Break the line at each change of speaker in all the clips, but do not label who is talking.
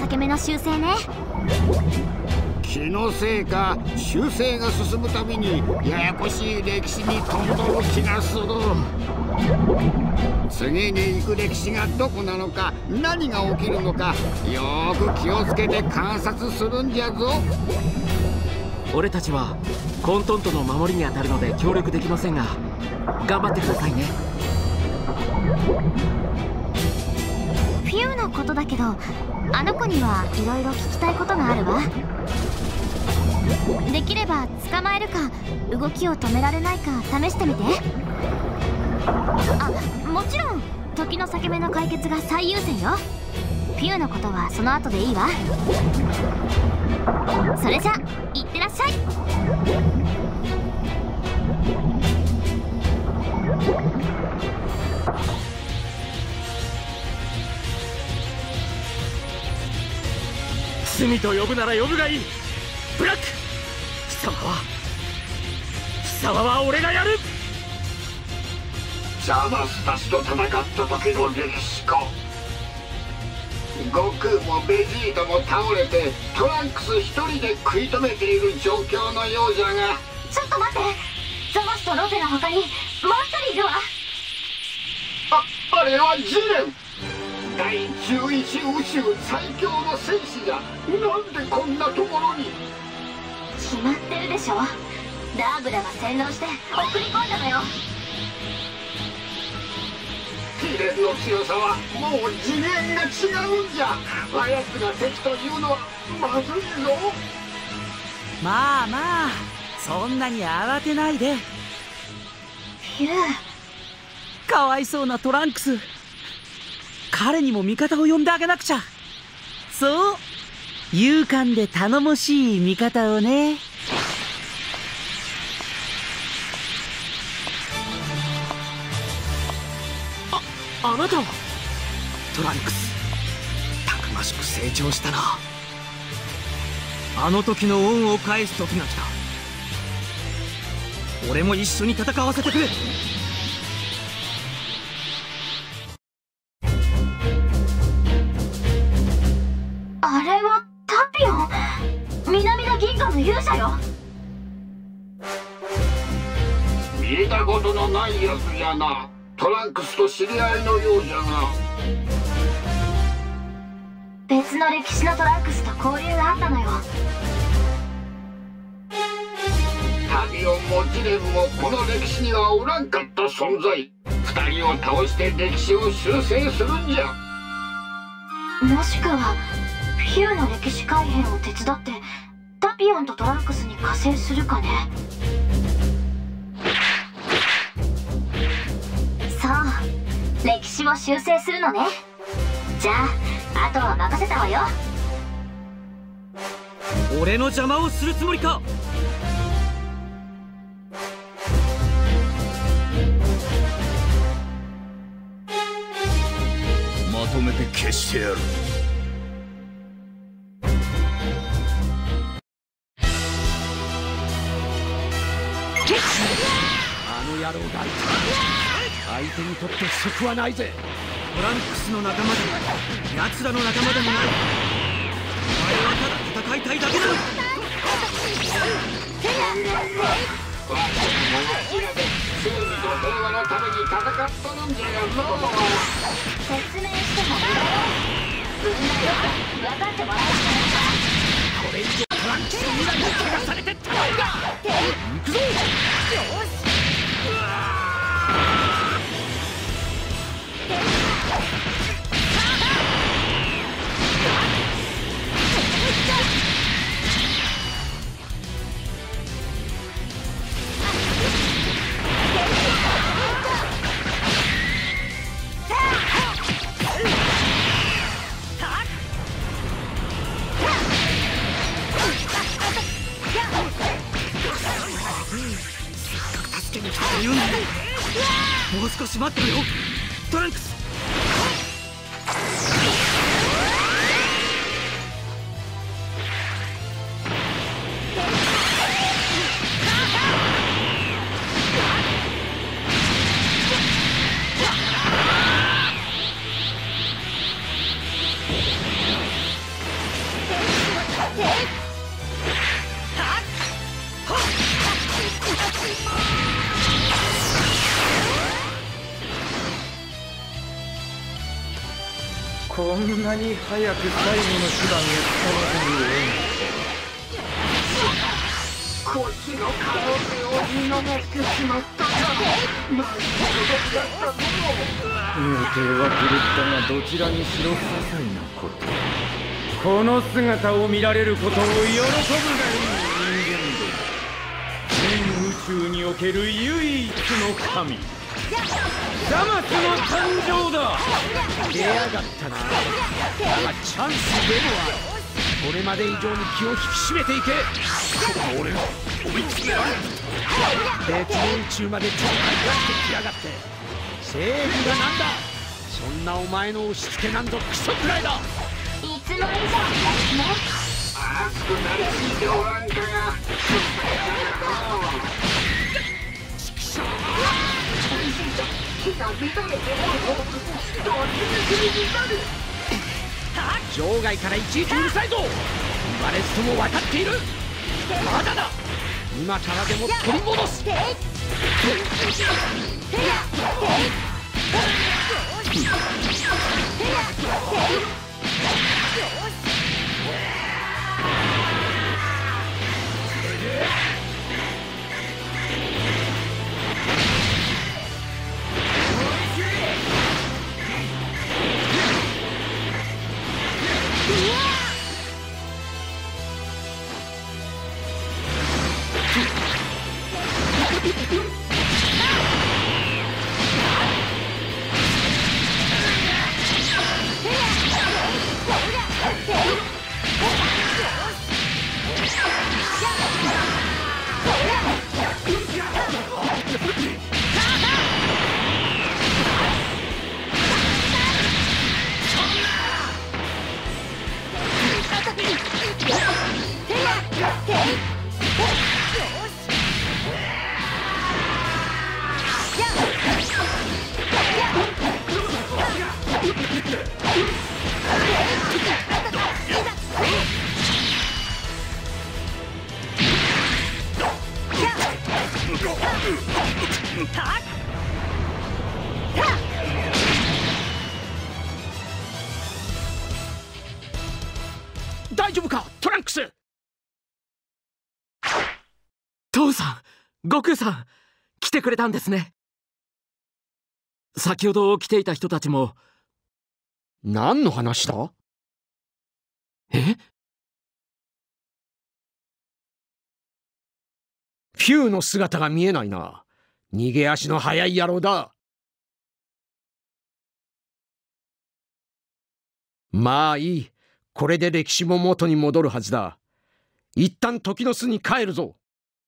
け目の習性ね。
気のせいか修正が進むたびにややこしい歴史に飛んどる気がする。次に行く歴史がどこなのか、何が起きるのか、よーく気をつけて観察するんじゃぞ。
俺たちは混沌との守りに当たるので協力できませんが、頑張ってくださいね。
フィウのことだけど、あの子にはいろいろ聞きたいことがあるわ。できれば捕まえるか動きを止められないか試してみて。あ、もちろん時の裂け目の解決が最優先よ。フィウのことはその後でいいわ。それじゃいってらっしゃい。
罪と呼ぶなら呼ぶがいい。ブラック、貴様は俺がやる。
ザマスたちと戦った時の歴史か。悟空もベジータも倒れてトランクス一人で食い止めている状況のようじゃが。
ちょっと待って、ザマスとロゼの他にもう一人いるわ。
あれはジレン、第11宇宙最強の戦士がなんでこんなところに。
決まってるでしょ。ダーブラが洗脳して送り込んだのよ。
ジレンの強さはもう次元が違うんじゃ。あやつが敵というのはまずいぞ。
まあまあ、そんなに慌てないで。
フィウ、
かわいそうなトランクス。彼にも味方を呼んであげなくちゃ。そう、勇敢で頼もしい味方をね。
あなたはトランクス、たくましく成長したな。
あの時の恩を返す時が来た。俺も一緒に戦わせてくれ。
あれはタピオン、南田銀河の勇者よ。
見たことのないやつじゃな。トランクスと知り合いのようじゃが。
別の歴史のトランクスと交流があったのよ。
タビオンもジレンもこの歴史にはおらんかった存在。二人を倒して歴史を修正するんじゃ。
もしくはフィウの歴史改変を手伝ってタピオンとトランクスに加勢するかね。そう、歴史を修正するのね。じゃああとは任せたわよ。
俺の邪魔をするつもりか。
まとめて消してやる。
あの野郎がいた。相手にとって不足はないぜ。
トランクスの仲間でも奴らの仲間でもない。お前はただ戦いたいだけだ。
わしらで正義と平和のために戦っとるんじゃよのう。
説明しても分断よく分かってもらえるか。
これ以上トランクスの未来を汚されてたまるか。行くぞ。よし。
助けに来たと言うんだよ。もう少し待ってろよトランクス。
こんなに早く最後の手段へ使わ
こっちの可能性を見逃してしまったか。なんてことだったぞ。
予定は狂ったが、どちらにしろ些細なこと。この姿を見られることを喜ぶがいい人間ども。全宇宙における唯一の神、ザマスの誕生だ。
出やがったな。チャンスでもある。これまで以上に気を引き締めていけ。俺が追い詰められる。別の宇宙までちょっかい出してきやがって。正義がなんだ。そんなお前の押し付けなんぞクソくらいだ。
いつの間にだね。
熱くなりすぎておらんかが
ちくしょう。
火が乱れておる。どっちに乱れ。
場外からいちいちうるさいぞ。言われずとも分かっている。まだだ。今からでも取り戻す。大丈夫かトランクス。
父さん、悟空さん、来てくれたんですね。先ほど来ていた人たちも。
何の話だ。
え？
フューの姿が見えないな。逃げ足の速い野郎だ。まあいい。これで歴史も元に戻るはずだ。一旦時の巣に帰るぞ。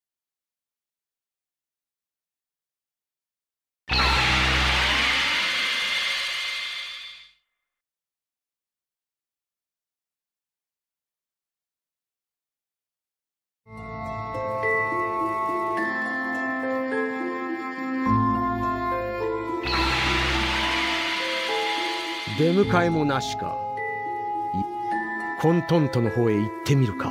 出迎えもなしか。コントントの方へ行ってみるか。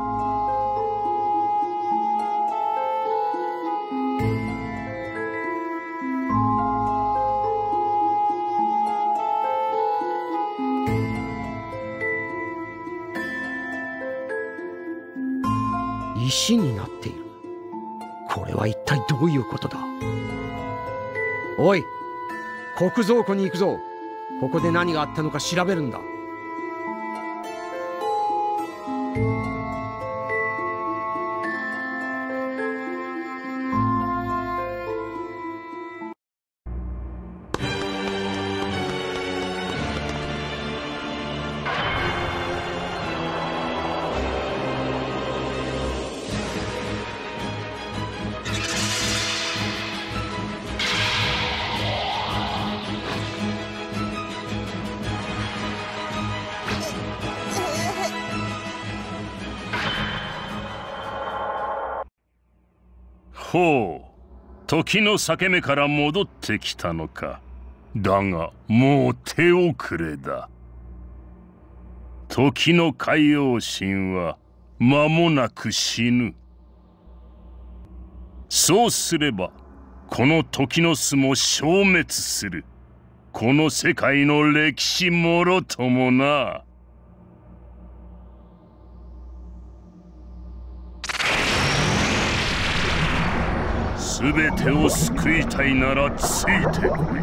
石になっている。これは一体どういうことだ。おい、国蔵庫に行くぞ。ここで何があったのか調べるんだ。
ほう、時の裂け目から戻ってきたのか。だがもう手遅れだ。時の海王神は間もなく死ぬ。そうすればこの時の巣も消滅する。 この世界の歴史もろともな。すべてを救いたいならついてこい。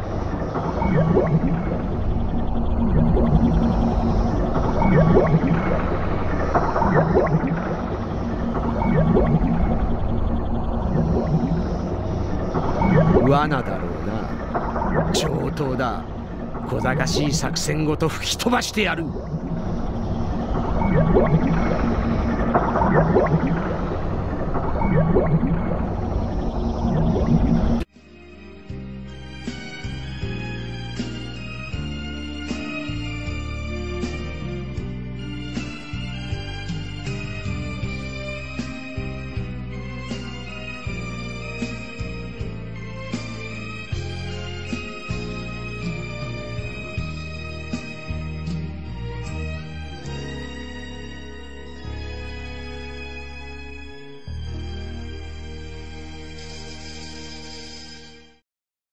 罠だろうな。上等だ。小賢しい作戦ごと吹き飛ばしてやる。